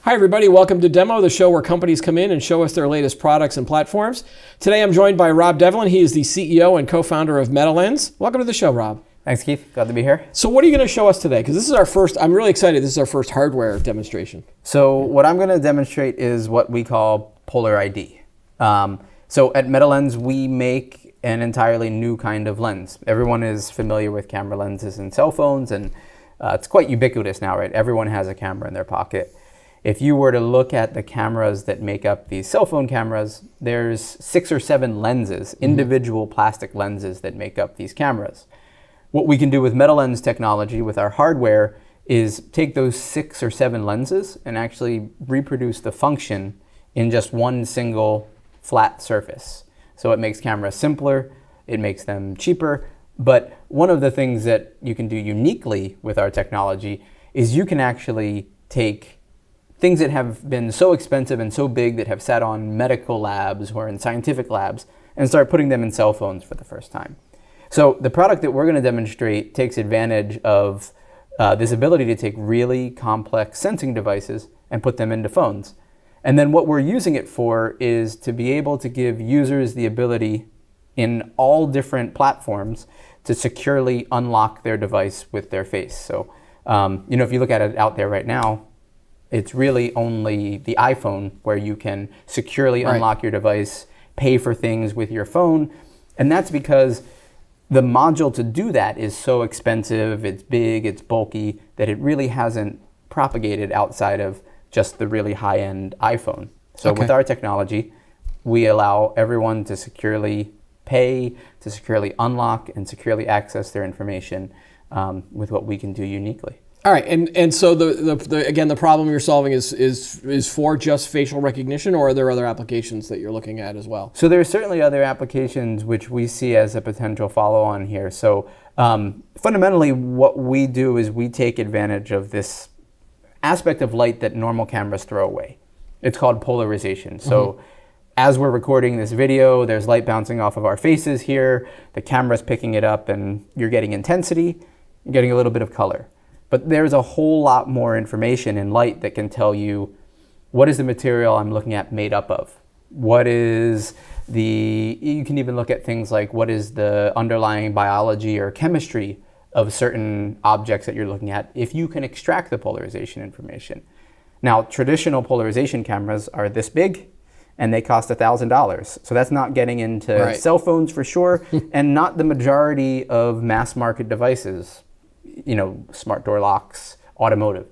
Hi everybody, welcome to Demo, the show where companies come in and show us their latest products and platforms. Today I'm joined by Rob Devlin. He is the CEO and co-founder of Metalens. Welcome to the show, Rob. Thanks, Keith. Glad to be here. So what are you going to show us today? Because this is our first, I'm really excited, this is our first hardware demonstration. So what I'm going to demonstrate is what we call Polar ID. So at Metalens, we make an entirely new kind of lens. Everyone is familiar with camera lenses in cell phones, and it's quite ubiquitous now, right? Everyone has a camera in their pocket. If you were to look at the cameras that make up these cell phone cameras, there's 6 or 7 lenses, individual plastic lenses that make up these cameras. What we can do with Metalens technology, with our hardware, is take those 6 or 7 lenses and actually reproduce the function in just one single flat surface. So it makes cameras simpler, it makes them cheaper, but one of the things that you can do uniquely with our technology is you can actually take things that have been so expensive and so big that have sat on medical labs or in scientific labs and start putting them in cell phones for the first time. So the product that we're going to demonstrate takes advantage of this ability to take really complex sensing devices and put them into phones. And then what we're using it for is to be able to give users the ability in all different platforms to securely unlock their device with their face. So, if you look at it out there right now, it's really only the iPhone where you can securely unlock your device, pay for things with your phone. And that's because the module to do that is so expensive, it's big, it's bulky, that it really hasn't propagated outside of just the really high-end iPhone. So with our technology, we allow everyone to securely pay, to securely unlock, and securely access their information with what we can do uniquely. All right, and so again, the problem you're solving is for just facial recognition, or are there other applications that you're looking at as well? So there are certainly other applications which we see as a potential follow-on here. So fundamentally, what we do is we take advantage of this aspect of light that normal cameras throw away. It's called polarization. So as we're recording this video, there's light bouncing off of our faces here, the camera's picking it up, and you're getting intensity, you're getting a little bit of color. But there's a whole lot more information in light that can tell you what is the material I'm looking at made up of. What is you can even look at things like what is the underlying biology or chemistry of certain objects that you're looking at if you can extract the polarization information. Now, traditional polarization cameras are this big and they cost $1,000. So that's not getting into cell phones for sure, and not the majority of mass market devices. Smart door locks, automotive.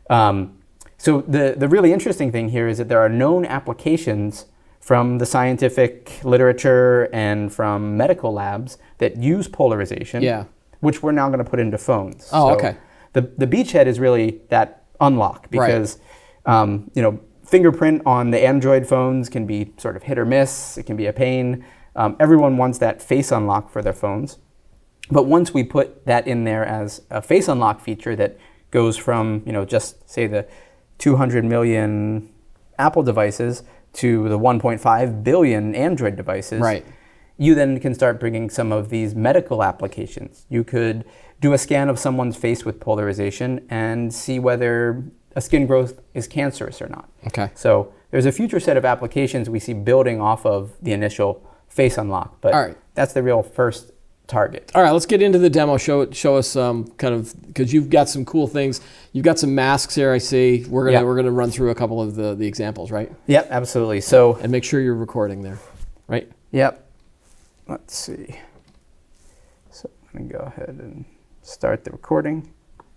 So the really interesting thing here is that there are known applications from the scientific literature and from medical labs that use polarization, which we're now going to put into phones. Oh, so the beachhead is really that unlock, because fingerprint on the Android phones can be sort of hit or miss. It can be a pain. Everyone wants that face unlock for their phones. But once we put that in there as a face unlock feature that goes from, just say the 200 million Apple devices to the 1.5 billion Android devices, you then can start bringing some of these medical applications. You could do a scan of someone's face with polarization and see whether a skin growth is cancerous or not. So there's a future set of applications we see building off of the initial face unlock, but that's the real first target. All right, let's get into the demo. Show us because you've got some cool things. You've got some masks here, I see. We're gonna run through a couple of the examples, right? Yep, absolutely. So and make sure you're recording there, right? Yep. Let's see. So I'm gonna go ahead and start the recording,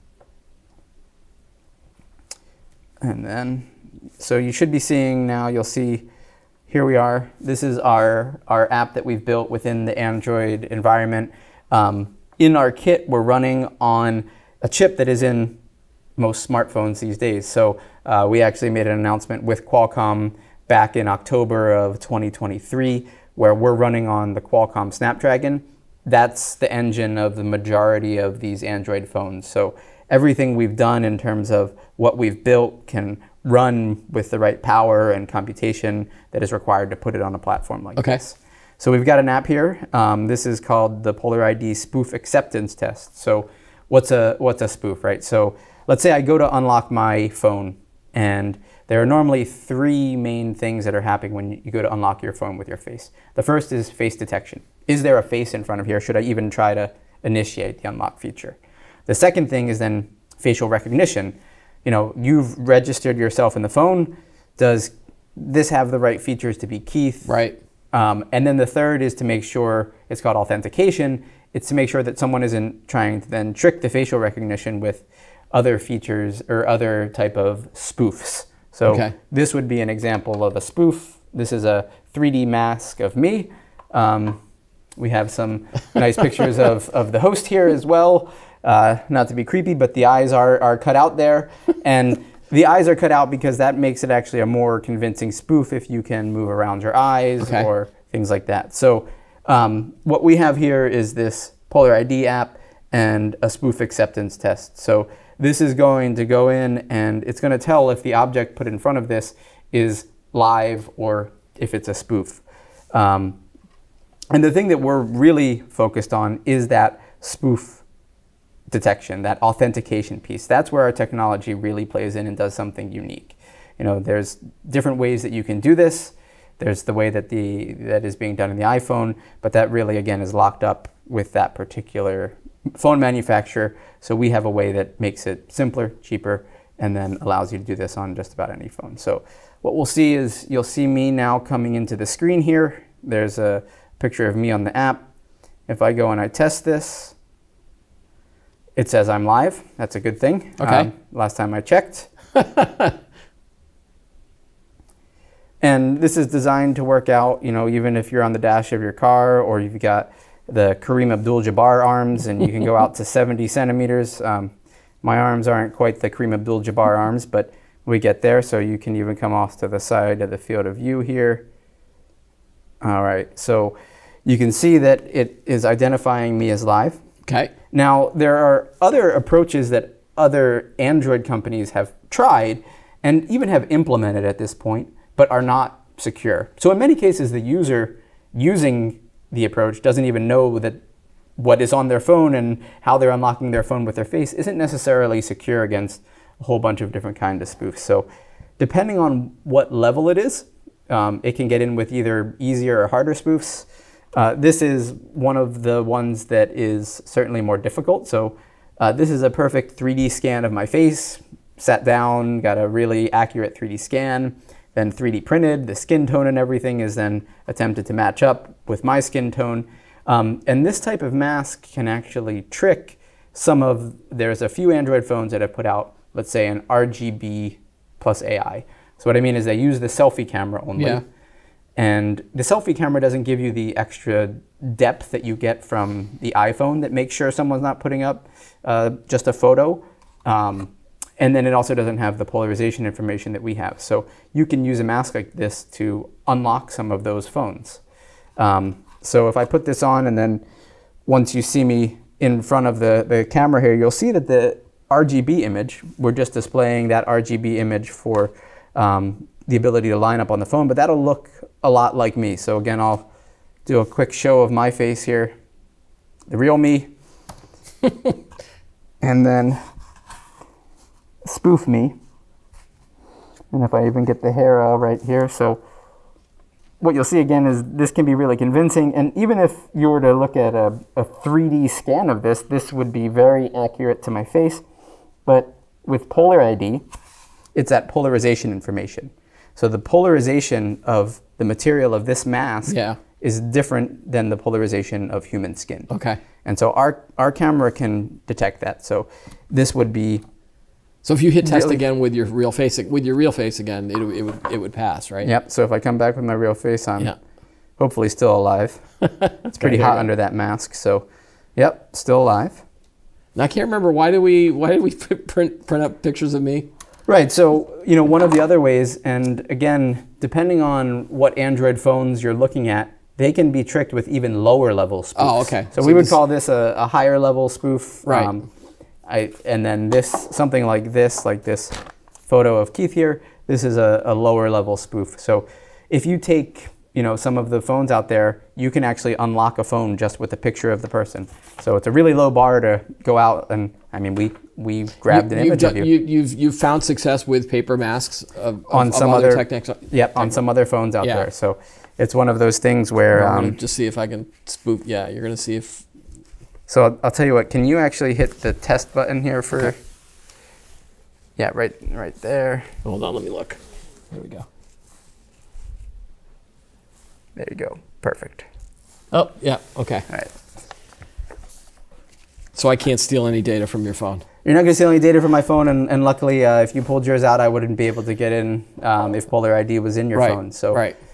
and then so you should be seeing now. You'll see. Here we are. This is our app that we've built within the Android environment. In our kit, we're running on a chip that is in most smartphones these days. So we actually made an announcement with Qualcomm back in October of 2023, where we're running on the Qualcomm Snapdragon. That's the engine of the majority of these Android phones. So everything we've done in terms of what we've built can run with the right power and computation that is required to put it on a platform like this. So we've got an app here. This is called the Polar ID Spoof Acceptance Test. So what's a spoof, right? So let's say I go to unlock my phone And there are normally three main things that are happening when you go to unlock your phone with your face. The first is face detection. Is there a face in front of here? Should I even try to initiate the unlock feature? The second thing is then facial recognition. You know, you've registered yourself in the phone. Does this have the right features to be Keith? Right. And then the third is to make sure, it's called authentication. It's to make sure that someone isn't trying to then trick the facial recognition with other features or other type of spoofs. So this would be an example of a spoof. This is a 3D mask of me. We have some nice pictures of the host here as well. Not to be creepy, but the eyes are cut out there. And the eyes are cut out because that makes it actually a more convincing spoof if you can move around your eyes or things like that. So what we have here is this Polar ID app and a spoof acceptance test. So this is going to go in and it's going to tell if the object put in front of this is live or if it's a spoof. And the thing that we're really focused on is that spoof detection, that authentication piece. That's where our technology really plays in and does something unique. You know, there's different ways that you can do this. There's the way that that is being done in the iPhone, but that really, again, is locked up with that particular phone manufacturer. So we have a way that makes it simpler, cheaper, and then allows you to do this on just about any phone. So what we'll see is you'll see me now coming into the screen here. There's a picture of me on the app. If I go and I test this, it says I'm live. That's a good thing. Last time I checked. And this is designed to work out, you know, even if you're on the dash of your car or you've got the Kareem Abdul-Jabbar arms and you can go out to 70 centimeters. My arms aren't quite the Kareem Abdul-Jabbar arms, but we get there. So you can even come off to the side of the field of view here. All right, so you can see that it is identifying me as live. Okay. Now, there are other approaches that other Android companies have tried and even have implemented at this point, but are not secure. So in many cases, the user using the approach doesn't even know that what is on their phone and how they're unlocking their phone with their face isn't necessarily secure against a whole bunch of different kinds of spoofs. So depending on what level it is, it can get in with either easier or harder spoofs. This is one of the ones that is certainly more difficult. So this is a perfect 3D scan of my face, sat down, got a really accurate 3D scan, then 3D printed. The skin tone and everything is then attempted to match up with my skin tone. And this type of mask can actually trick there's a few Android phones that have put out, let's say, an RGB plus AI. So what I mean is they use the selfie camera only. Yeah. And the selfie camera doesn't give you the extra depth that you get from the iPhone that makes sure someone's not putting up just a photo. And then it also doesn't have the polarization information that we have. So you can use a mask like this to unlock some of those phones. So if I put this on and then once you see me in front of the camera here, you'll see that the RGB image, we're just displaying that RGB image for the ability to line up on the phone, but that'll look a lot like me. So again, I'll do a quick show of my face here, the real me, and then spoof me. And if I even get the hair right here, so what you'll see again is this can be really convincing. And even if you were to look at a 3D scan of this would be very accurate to my face. But with Polar ID, it's that polarization information. So the polarization of the material of this mask is different than the polarization of human skin. Okay. And so our camera can detect that. So this would be. So if you hit test again with your real face again, it would pass, right? Yep. So if I come back with my real face, I'm hopefully still alive. It's pretty hot under that mask. So, yep, still alive. Now I can't remember why do we print up pictures of me? Right. So you know, one of the other ways, and again, depending on what Android phones you're looking at, they can be tricked with even lower level spoofs. Oh, okay. So we would call this a higher level spoof. Right. And then something like this photo of Keith here, this is a lower level spoof. So if you take some of the phones out there, you can actually unlock a phone just with a picture of the person. So it's a really low bar to go out and, I mean, we grabbed an image of you. You've found success with paper masks on some other techniques. Yep, on some other phones out there. So it's one of those things where just see if I can spoof. Yeah, you're gonna see if. So I'll tell you what. Can you actually hit the test button here for? Okay. Yeah, right there. Hold on, let me look. Here we go. There you go. Perfect. Oh, yeah. Okay. All right. So I can't steal any data from your phone. You're not going to steal any data from my phone, and luckily, if you pulled yours out, I wouldn't be able to get in if Polar ID was in your phone. So,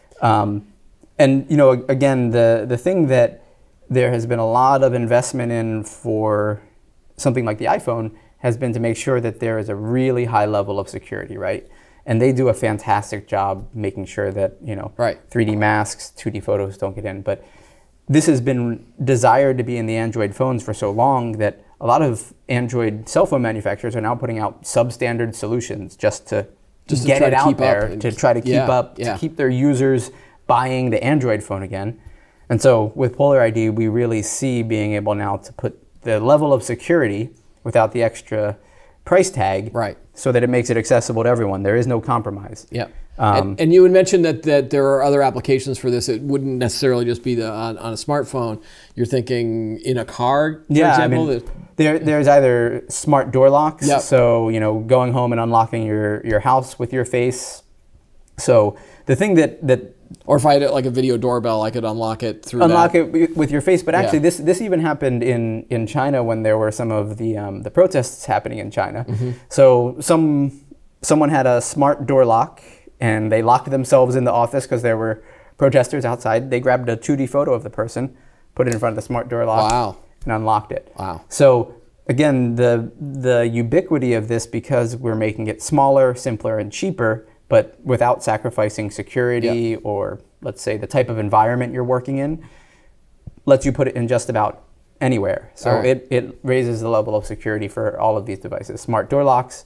and again, the thing that there has been a lot of investment in for something like the iPhone has been to make sure that there is a really high level of security, right? And they do a fantastic job making sure that 3D masks, 2D photos don't get in. But this has been desired to be in the Android phones for so long that a lot of Android cell phone manufacturers are now putting out substandard solutions just to get it out there, to try to keep up, to keep their users buying the Android phone again. And so with Polar ID, we really see being able now to put the level of security without the extra price tag, so that it makes it accessible to everyone. There is no compromise. Yeah. And you had mentioned that there are other applications for this. It wouldn't necessarily just be on a smartphone. You're thinking in a car, for example? I mean, there's either smart door locks, so going home and unlocking your house with your face. So the thing that or if I had like a video doorbell, I could unlock it through it with your face. But actually, this even happened in China when there were some of the protests happening in China. Mm-hmm. So someone had a smart door lock, and they locked themselves in the office because there were protesters outside. They grabbed a 2D photo of the person, put it in front of the smart door lock, and unlocked it. Wow. So again, the ubiquity of this, because we're making it smaller, simpler, and cheaper, but without sacrificing security or, let's say, the type of environment you're working in, lets you put it in just about anywhere. So it raises the level of security for all of these devices. Smart door locks.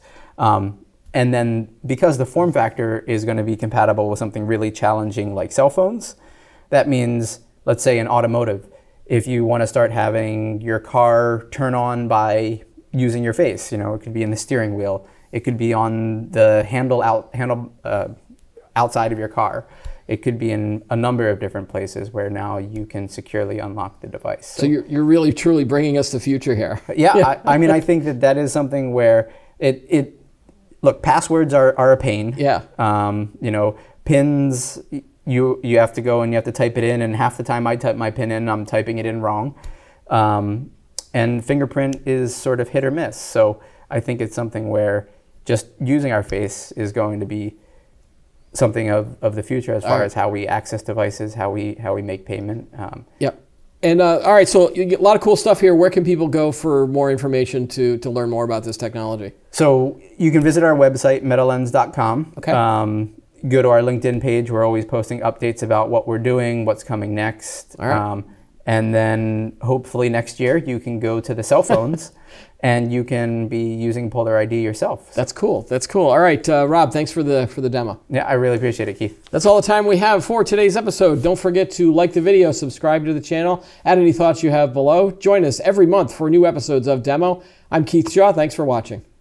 And then because the form factor is going to be compatible with something really challenging like cell phones, that means, let's say in automotive, if you want to start having your car turn on by using your face, it could be in the steering wheel. It could be on the handle outside of your car. It could be in a number of different places where now you can securely unlock the device. So you're really truly bringing us the future here. Yeah, I mean, I think that is something where look, passwords are a pain. Yeah. Pins, you have to go and you have to type it in, and half the time I type my pin in, I'm typing it in wrong. And fingerprint is sort of hit or miss. So I think it's something where just using our face is going to be something of the future as far as how we access devices, how we make payment. Yep. And all right, so you get a lot of cool stuff here. Where can people go for more information to learn more about this technology? So you can visit our website, metalens.com. Okay. Go to our LinkedIn page. We're always posting updates about what we're doing, what's coming next. All right. And then hopefully next year you can go to the cell phones and you can be using Polar ID yourself. That's cool. That's cool. All right, Rob, thanks for the demo. Yeah, I really appreciate it, Keith. That's all the time we have for today's episode. Don't forget to like the video, subscribe to the channel, add any thoughts you have below. Join us every month for new episodes of Demo. I'm Keith Shaw. Thanks for watching.